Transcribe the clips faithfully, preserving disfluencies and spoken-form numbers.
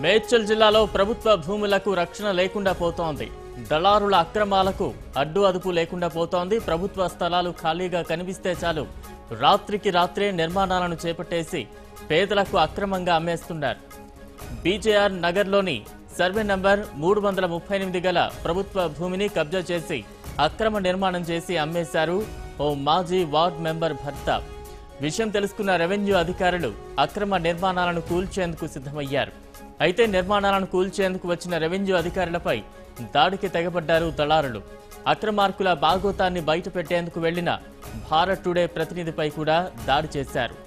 మేడ్చల్ జిల్లాలో ప్రభుత్వ భూములకు రక్షణ లేకుండా పోతోంది. దళారుల అక్రమాలకు అడ్డు అదుపు లేకుండా పోతోంది. ప్రభుత్వ స్థలాలు ఖాళీగా కనిపిస్తే చాలు రాత్రికి రాత్రే నిర్మాణాలను చేపట్టేసి పేదలకు అక్రమంగా అమ్మేస్తున్నారు. బీజేఆర్ నగర్లోని సర్వే నంబర్ మూడు వందల ముప్పై ఎనిమిది గల ప్రభుత్వ భూమిని కబ్జా చేసి అక్రమ నిర్మాణం చేసి అమ్మేశారు ఓ మాజీ వార్డ్ మెంబర్ భర్త. విషయం తెలుసుకున్న రెవెన్యూ అధికారులు అక్రమ నిర్మాణాలను కూల్చేందుకు సిద్ధమయ్యారు. అయితే నిర్మాణాలను కూల్చేందుకు వచ్చిన రెవెన్యూ అధికారులపై దాడికి తెగబడ్డారు దళారులు. అక్రమార్కుల బాగోతాన్ని బయటపెట్టేందుకు వెళ్లిన భారత్ టుడే ప్రతినిధిపై కూడా దాడి చేశారు.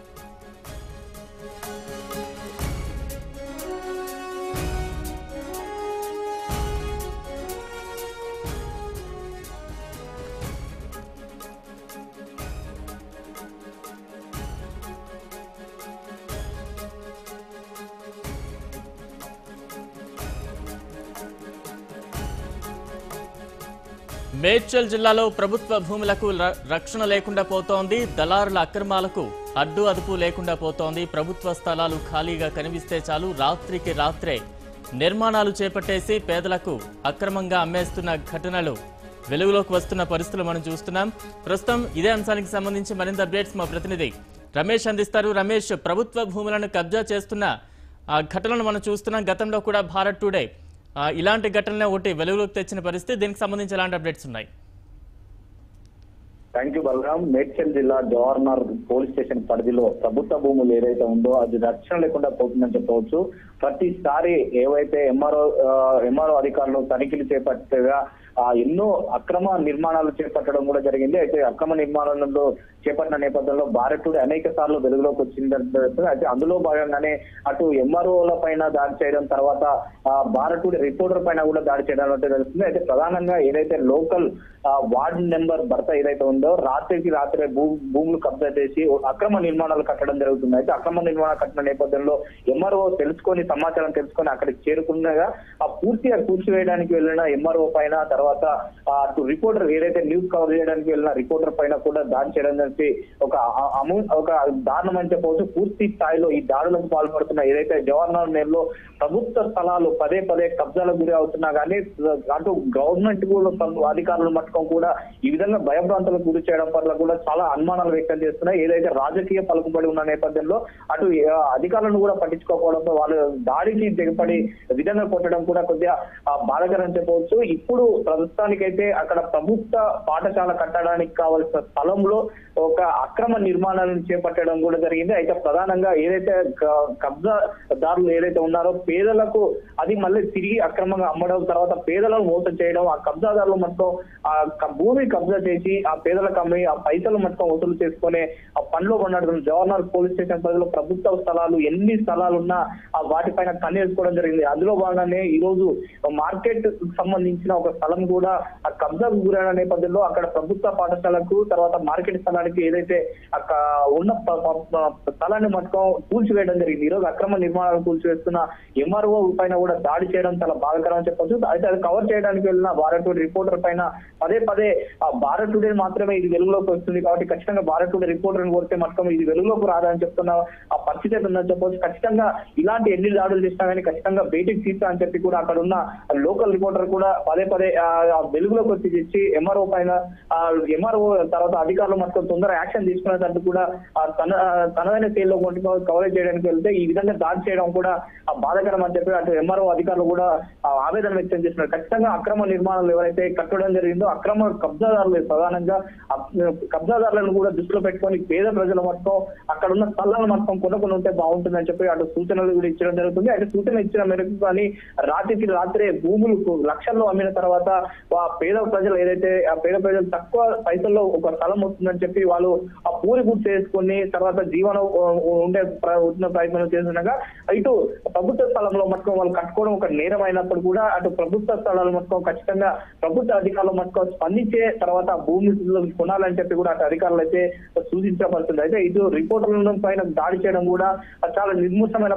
మేడ్చల్ జిల్లాలో ప్రభుత్వ భూములకు రక్షణ లేకుండా పోతోంది. దళారుల అక్రమాలకు అడ్డు అదుపు లేకుండా పోతోంది. ప్రభుత్వ స్థలాలు ఖాళీగా కనిపిస్తే చాలు రాత్రికి రాత్రే నిర్మాణాలు చేపట్టేసి పేదలకు అక్రమంగా అమ్మేస్తున్న ఘటనలు వెలుగులోకి వస్తున్న పరిస్థితులు మనం చూస్తున్నాం. ప్రస్తుతం ఇదే అంశానికి సంబంధించి మరింత అప్డేట్స్ మా ప్రతినిధి రమేష్ అందిస్తారు. రమేష్, ప్రభుత్వ భూములను కబ్జా చేస్తున్న ఘటనలు మనం చూస్తున్నాం. గతంలో కూడా భారత్ టుడే ఇలాంటి ఘటనలే ఒకటి వెలుగులోకి తెచ్చిన పరిస్థితి. దీనికి సంబంధించి ఎలాంటి అప్డేట్స్ ఉన్నాయి? Thank you Balaram. మేడ్చల్ జిల్లా జవహర్నగర్ పోలీస్ స్టేషన్ పరిధిలో ప్రభుత్వ భూములు ఏదైతే ఉందో అది రక్షణ లేకుండా పోతుందని చెప్పవచ్చు. ప్రతిసారి ఏవైతే ఎంఆర్ఓ ఎంఆర్ఓ అధికారులు తనిఖీలు చేపట్టగా ఎన్నో అక్రమ నిర్మాణాలు చేపట్టడం కూడా జరిగింది. అయితే అక్రమ నిర్మాణాలలో చేపట్టిన నేపథ్యంలో భారత్ టుడే అనేక సార్లు వెలుగులోకి వచ్చిందంటే అయితే అందులో భాగంగానే అటు ఎంఆర్ఓల పైన దాడి చేయడం, తర్వాత భారత్ టుడే రిపోర్టర్ పైన కూడా దాడి చేయడం అంటే తెలుస్తుంది. అయితే ప్రధానంగా ఏదైతే లోకల్ వార్డు నెంబర్ భర్త ఏదైతే ఉందో రాత్రికి రాత్రే భూ భూములు కబ్జా చేసి అక్రమ నిర్మాణాలు కట్టడం జరుగుతుంది. అయితే అక్రమ నిర్మాణాలు కట్టిన నేపథ్యంలో ఎంఆర్ఓ తెలుసుకొని సమాచారం తెలుసుకొని అక్కడికి చేరుకున్నగా ఆ పూర్తిగా కూర్చివేయడానికి వెళ్ళిన ఎంఆర్ఓ పైన, తర్వాత అటు రిపోర్టర్ ఏదైతే న్యూస్ కవర్ చేయడానికి వెళ్ళిన రిపోర్టర్ పైన కూడా దాడి చేయడం జరిపి ఒక అమూ ఒక దారుణం అని చెప్పవచ్చు. పూర్తి స్థాయిలో ఈ దాడులకు పాల్పడుతున్న ఏదైతే జవహర్లాల్ నెలలో ప్రభుత్వ స్థలాలు పదే పదే కబ్జాలకు గురి అవుతున్నా కానీ అటు గవర్నమెంట్ అధికారులు మట్టుకు కూడా ఈ విధంగా భయభ్రాంతులకు గురి చేయడం పట్ల కూడా చాలా అనుమానాలు వ్యక్తం చేస్తున్నాయి. ఏదైతే రాజకీయ పలుకుబడి ఉన్న నేపథ్యంలో అటు అధికారులను కూడా పట్టించుకోకపోవడంతో వాళ్ళు దాడికి దిగపడి విధంగా కొట్టడం కూడా కొద్దిగా బాధాకరం చెప్పవచ్చు. ఇప్పుడు ప్రస్తుతానికైతే అక్కడ ప్రభుత్వ పాఠశాల కట్టడానికి కావాల్సిన స్థలంలో ఒక అక్రమ నిర్మాణాలను చేపట్టడం కూడా జరిగింది. అయితే ప్రధానంగా ఏదైతే కబ్జాదారులు ఏదైతే ఉన్నారో పేదలకు అది మళ్ళీ తిరిగి అక్రమంగా అమ్మడం, తర్వాత పేదలను మోసం చేయడం, ఆ కబ్జాదారులు మొత్తం ఆ భూమి కబ్జా చేసి ఆ పేదలకు అమ్మి ఆ పైసలు మొత్తం వసూలు చేసుకునే ఆ పనిలో కొన్నాడు. జవహర్నగర్ పోలీస్ స్టేషన్ పరిధిలో ప్రభుత్వ స్థలాలు ఎన్ని స్థలాలు ఉన్నా ఆ వాటిపైన కన్నేసుకోవడం జరిగింది. అందులో భాగంగానే ఈ రోజు మార్కెట్ సంబంధించిన ఒక స్థలం కూడా ఆ కబ్జాకు గురైన నేపథ్యంలో అక్కడ ప్రభుత్వ పాఠశాలకు తర్వాత మార్కెట్ స్థలానికి ఏదైతే అక్కడ ఉన్న స్థలాన్ని మొత్తం కూల్చివేయడం జరిగింది. ఈ రోజు అక్రమ నిర్మాణాలు కూల్చివేస్తున్న ఎంఆర్ఓ పైన కూడా దాడి చేయడం చాలా బాధాకరం అని చెప్పొచ్చు. అయితే అది కవర్ చేయడానికి వెళ్ళిన భారత్ టుడే రిపోర్టర్ పైన పదే పదే ఆ భారత్ టుడే మాత్రమే ఇది వెలుగులోకి వస్తుంది కాబట్టి ఖచ్చితంగా భారత్ టుడే రిపోర్టర్ కోరితే మొత్తం ఇది వెలుగులోకి రాదని చెప్తున్న ఆ పరిస్థితి ఉందని చెప్పొచ్చు. ఖచ్చితంగా ఇలాంటి ఎన్ని దాడులు చేసినా కానీ ఖచ్చితంగా బయటికి తీస్తా అని చెప్పి కూడా అక్కడ ఉన్న లోకల్ రిపోర్టర్ కూడా పదే పదే వెలుగులోకి వచ్చి తెచ్చి ఎంఆర్ఓ పైన ఎంఆర్ఓ తర్వాత అధికారులు మొత్తం తొందర యాక్షన్ తీసుకునేటట్టు కూడా తన తనదైన శైలిలో కవరేజ్ చేయడానికి వెళ్తే ఈ విధంగా దాడి చేయడం కూడా బాధాకరం అని చెప్పి అటు ఎంఆర్ఓ అధికారులు కూడా ఆవేదన వ్యక్తం చేస్తున్నారు. ఖచ్చితంగా అక్రమ నిర్మాణాలు ఎవరైతే కట్టడం జరిగిందో అక్రమ కబ్జాదారులు ప్రధానంగా కబ్జాదారులను కూడా దృష్టిలో పెట్టుకొని పేద ప్రజల మొత్తం అక్కడ ఉన్న స్థలాలను మొత్తం కొనుక్కొని ఉంటే బాగుంటుందని చెప్పి అటు సూచనలు కూడా ఇచ్చడం జరుగుతుంది. అయితే సూచన ఇచ్చిన మేరకు కానీ రాత్రికి రాత్రే భూములు లక్షల్లో అమ్మిన తర్వాత పేద ప్రజలు ఏదైతే ఆ పేద ప్రజలు తక్కువ పైసల్లో ఒక స్థలం వస్తుందని చెప్పి వాళ్ళు ఆ పూరి గుర్తు చేసుకుని తర్వాత జీవనం ఉండే ఉంటున్న ప్రయత్నం చేస్తుండగా ఇటు ప్రభుత్వ స్థలంలో మొత్తం వాళ్ళు కట్టుకోవడం ఒక నేరం అయినప్పుడు కూడా అటు ప్రభుత్వ స్థలాలు మొత్తం ఖచ్చితంగా ప్రభుత్వ అధికారులు మొత్తం స్పందించే తర్వాత భూమి కొనాలని చెప్పి కూడా అటు అధికారులు అయితే సూచించబడుతుంది. అయితే ఇటు రిపోర్టర్ల పైన దాడి చేయడం కూడా చాలా నిర్మూసమైన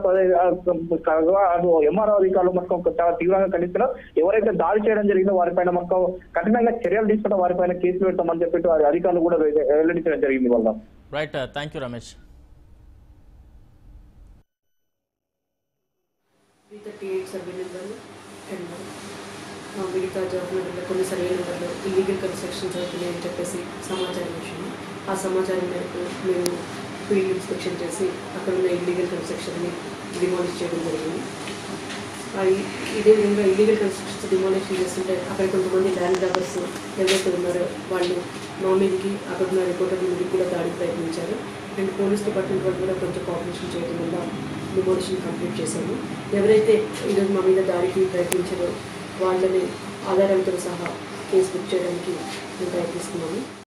ఎంఆర్ఓ అధికారులు మొత్తం చాలా తీవ్రంగా ఖండిస్తున్నారు. ఎవరైతే దాడి చేయడం జరిగిందో వారిపైన మొత్తం కఠినంగా చర్యలు తీసుకుంటాం, వారిపైన కేసులు పెడతామని చెప్పి అధికారులు కూడా వెల్లడించడం జరిగింది. వల్ల right, thank you Ramesh. Three thirty eight survey number and మిగతా జాబ్ నెంబర్లో కొన్ని సర్వే నెంబర్లో ఇల్లీగల్ కన్స్ట్రక్షన్స్ అవుతున్నాయని చెప్పేసి సమాచారం వచ్చింది. ఆ సమాచారం మేరకు మేము ఫీల్డ్ ఇన్స్పెక్షన్ చేసి అక్కడ ఉన్న ఇల్లీగల్ కన్స్ట్రక్షన్ని డిమాలిష్ చేయడం జరిగింది. ఇదే విధంగా ఇల్లీగల్ కన్స్ట్రక్షన్స్ డిమాలిష్ చేస్తుంటే అక్కడ కొంతమంది ల్యాండ్ గ్రాబర్స్ ఎవరైతే ఉన్నారో వాళ్ళు మా మీదకి అక్కడ ఉన్న రిపోర్టర్ మీదకి కూడా దాడికి ప్రయత్నించారు. అండ్ పోలీస్ డిపార్ట్మెంట్ వాళ్ళు కూడా కొంచెం కోఆపరేషన్ చేయడం వల్ల డిమాలిషన్ కంప్లీట్ చేశాము. ఎవరైతే ఈరోజు మా మీద దాడికి ప్రయత్నించారో వాళ్ళని ఆధారాలతో సహా కేసు బుక్ చేయడానికి మేము ప్రయత్నిస్తున్నాము.